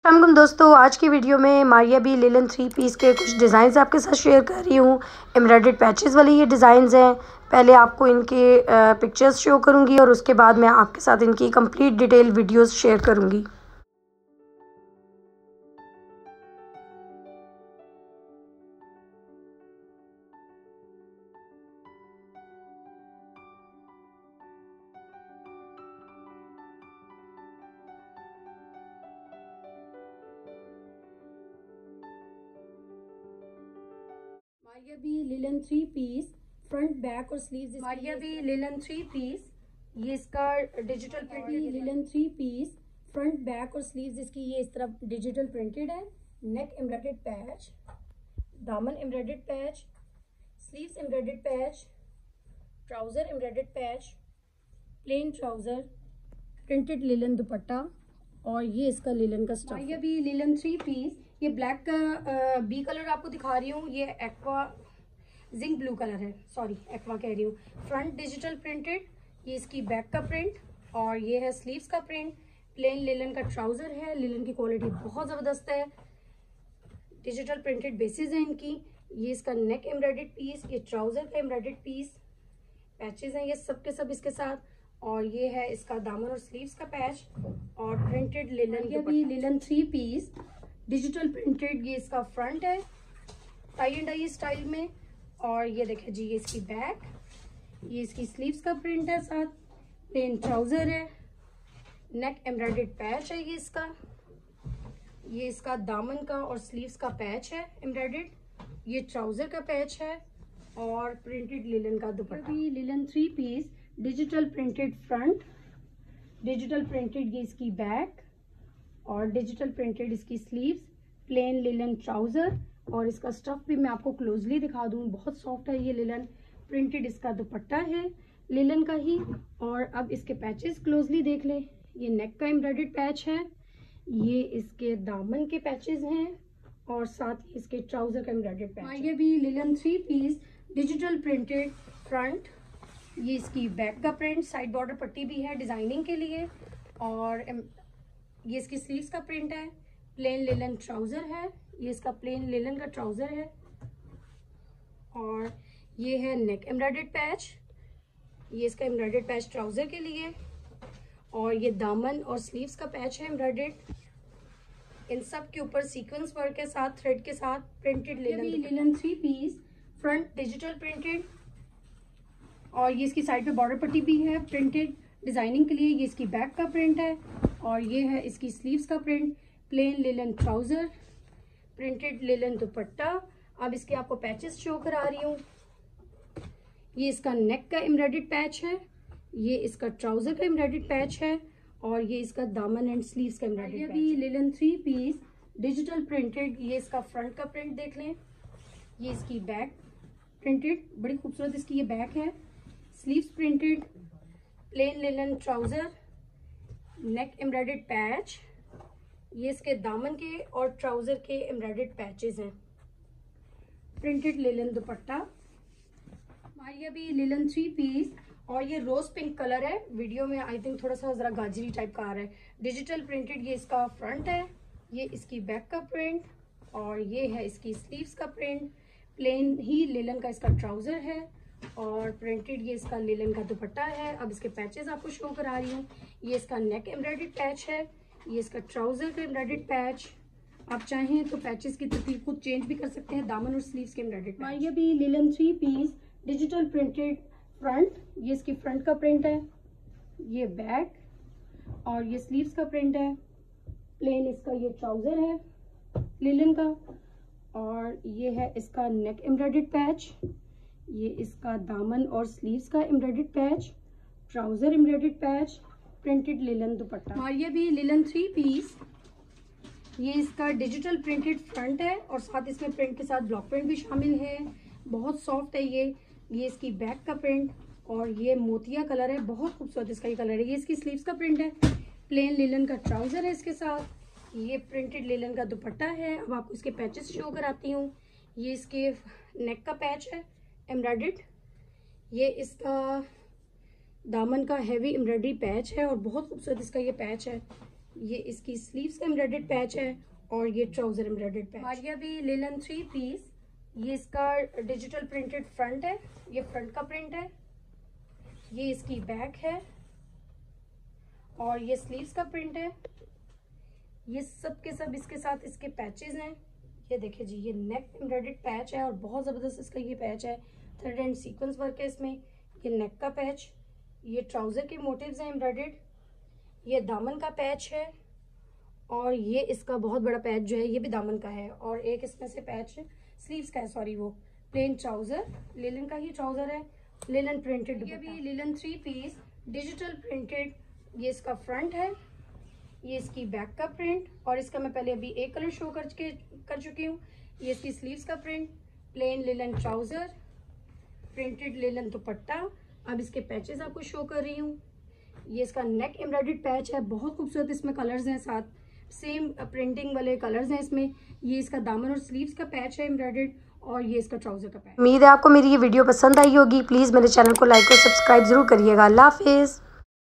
अस्सलाम दोस्तों, आज की वीडियो में मारिया बी लिलन 3 पीस के कुछ डिज़ाइंस आपके साथ शेयर कर रही हूँ। एम्ब्रॉयडर्ड पैचेस वाले ये डिज़ाइंस हैं। पहले आपको इनके पिक्चर्स शो करूँगी और उसके बाद मैं आपके साथ इनकी कंप्लीट डिटेल वीडियोस शेयर करूँगी। Maria B linen 3 piece front back और sleeves. Maria B linen 3 piece, ये इसका digital printed linen 3 piece front back और स्लीव्स इसकी ये इस तरफ डिजिटल प्रिंटेड है। नेक एम्ब्रॉयडर्ड पैच, दामन embroidered patch, sleeves embroidered patch, trouser embroidered patch, plain trouser, printed linen dupatta और ये इसका लिलन का stuff. Maria B linen 3 piece, ये ब्लैक का बी कलर आपको दिखा रही हूँ। ये एक्वा जिंक ब्लू कलर है, सॉरी एक्वा कह रही हूँ। फ्रंट डिजिटल प्रिंटेड, ये इसकी बैक का प्रिंट और ये है स्लीव्स का प्रिंट। प्लेन लिलन का ट्राउजर है। लिलन की क्वालिटी बहुत ज़बरदस्त है। डिजिटल प्रिंटेड बेसिस है इनकी। ये इसका नेक एम्ब्रॉयडर्ड पीस, ये ट्राउजर का एम्ब्रॉयडर्ड पीस, पैचेस हैं ये सब के सब इसके साथ। और ये है इसका दामन और स्लीव्स का पैच और प्रिंटेड लिलन। ये भी लिलन 3 पीस डिजिटल प्रिंटेड, ये इसका फ्रंट है टाई एंड डाई स्टाइल में। और ये देखें जी, ये इसकी बैक, ये इसकी स्लीव्स का प्रिंट है साथ। प्लेन ट्राउजर है, नेक एम्ब्रॉयडर्ड पैच है ये इसका दामन का और स्लीव्स का पैच है एम्ब्रॉयडर्ड। ये ट्राउजर का पैच है और प्रिंटेड लिलन का दुपट्टा। भी linen 3 piece digital printed front, digital printed ये इसकी बैक और डिजिटल प्रिंटेड इसकी स्लीव्स। प्लेन लिलन ट्राउजर और इसका स्टफ भी मैं आपको क्लोजली दिखा दूं, बहुत सॉफ्ट है ये लिलन। प्रिंटेड इसका दुपट्टा है लिलन का ही। और अब इसके पैचेस क्लोजली देख लें। ये नेक का एम्ब्रॉयडर्ड पैच है, ये इसके दामन के पैचेस हैं और साथ ही इसके ट्राउजर का एम्ब्रॉयडर्ड पैच। ये भी linen 3 piece digital printed front, ये इसकी बैक का प्रिंट, साइड बॉर्डर पट्टी भी है डिजाइनिंग के लिए। और ये इसकी स्लीव्स का प्रिंट है। प्लेन लिलन ट्राउजर है, ये इसका प्लेन लिलन का ट्राउजर है। और ये है नेक एम्ब्रॉयडर्ड पैच, ये इसका एम्ब्रॉयडर्ड पैच ट्राउजर के लिए। और ये दामन और स्लीव्स का पैच है एम्ब्रॉयडर्ड। इन सब के ऊपर सीक्वेंस वर्क के साथ, थ्रेड के साथ printed linen 3 piece front digital printed. और ये इसकी साइड पे बॉर्डर पट्टी भी है प्रिंटेड डिजाइनिंग के लिए। ये इसकी बैक का प्रिंट है और ये है इसकी स्लीव्स का print. Plain linen trouser, printed linen dupatta. अब इसके आपको पैचेस शो करा रही हूँ। ये इसका नेक का एम्ब्रॉयडर्ड पैच है, ये इसका ट्राउजर का एम्ब्रॉयडर्ड पैच है और ये इसका दामन एंड स्लीव्स का एम्ब्रॉयडर्ड पैच। ये भी लिलन 3 पीस डिजिटल प्रिंटेड, ये इसका फ्रंट का प्रिंट देख लें। ये इसकी बैक प्रिंटेड, बड़ी खूबसूरत इसकी ये बैक है। Sleeves printed, plain linen trouser, neck embroidered patch, ये इसके दामन के और ट्राउजर के एम्ब्रॉयडर्ड पैचेस हैं। Printed linen dupatta. Maria B linen 3 piece और ये रोज पिंक कलर है। वीडियो में आई थिंक थोड़ा सा जरा गाजरी टाइप का आ रहा है। डिजिटल प्रिंटेड, ये इसका फ्रंट है, ये इसकी बैक का प्रिंट और ये है इसकी स्लीव्स का प्रिंट। प्लेन ही लिलन का इसका ट्राउजर है और प्रिंटेड ये इसका लिलन का दुपट्टा है। अब इसके पैचेस आपको शो करा रही हूँ। ये इसका नेक एम्ब्रॉयडर्ड पैच है, ये इसका ट्राउजर का एम्ब्रॉयडर्ड पैच। आप चाहें तो पैचेस की तरतीब खुद चेंज भी कर सकते हैं। दामन और स्लीव्स के एम्ब्रॉयडर्ड पैच। ये भी linen 3 piece digital printed front, ये इसकी फ्रंट का प्रिंट है, ये बैक और ये स्लीव्स का प्रिंट है। प्लेन इसका ये ट्राउजर है लिलन का और ये है इसका नेक एम्ब्रॉयडर्ड पैच, ये इसका दामन और स्लीव्स का embroidered patch, trouser embroidered patch, printed linen dupatta. Maria भी लिलन 3 पीस, ये इसका डिजिटल प्रिंटेड फ्रंट है और साथ इसमें प्रिंट के साथ ब्लॉक प्रिंट भी शामिल है। बहुत सॉफ्ट है ये इसकी बैक का प्रिंट और ये मोतिया कलर है, बहुत खूबसूरत इसका ये कलर है। ये इसकी स्लीव्स का प्रिंट है। प्लेन लिलन का ट्राउजर है इसके साथ, ये प्रिंटेड लिलन का दुपट्टा है। अब आपको इसके पैचेस शो कराती हूँ। ये इसके नेक का पैच है एम्ब्रॉयडर्ड, ये इसका दामन का हैवी एम्ब्रॉयडरी पैच है और बहुत खूबसूरत इसका ये पैच है। ये इसकी स्लीव्स का एम्ब्रॉयडर्ड पैच है और ये trouser embroidered patch. Maria B linen 3 piece, ये इसका डिजिटल प्रिंटेड फ्रंट है, ये फ्रंट का प्रिंट है, ये इसकी बैक है और ये स्लीव्स का प्रिंट है। ये सब के सब इसके साथ इसके पैचेस हैं। ये देखिए जी, ये नेक एम्ब्रॉयडर्ड पैच है और बहुत ज़बरदस्त इसका ये पैच है। थ्रेड एंड सीक्वेंस वर्क है इसमें। ये नेक का पैच, ये ट्राउज़र के मोटिव्स हैं एम्ब्रॉयडर्ड, ये दामन का पैच है और ये इसका बहुत बड़ा पैच जो है ये भी दामन का है और एक इसमें से पैच स्लीव्स का है, सॉरी वो प्लेन ट्राउज़र, लिलन का ही ट्राउज़र है, लिलन प्रिंटेड। ये भी लिलन 3 पीस डिजिटल प्रिंटेड, ये इसका फ्रंट है, ये इसकी बैक का प्रिंट और इसका मैं पहले अभी एक कलर शो कर चुकी हूँ। ये इसकी स्लीव्स का print, plain linen trouser, printed linen dupatta. अब इसके पैचेस आपको शो कर रही हूँ। ये इसका नेक एम्ब्रॉयडर्ड पैच है, बहुत खूबसूरत इसमें कलर्स हैं, साथ सेम प्रिंटिंग वाले कलर्स हैं इसमें। ये इसका दामन और स्लीव्स का पैच है एम्ब्रॉयडर्ड और ये इसका ट्राउज़र का पैच। उम्मीद है आपको मेरी ये वीडियो पसंद आई होगी। प्लीज़ मेरे चैनल को लाइक और सब्सक्राइब जरूर करिएगा। अल्लाह हाफिज़।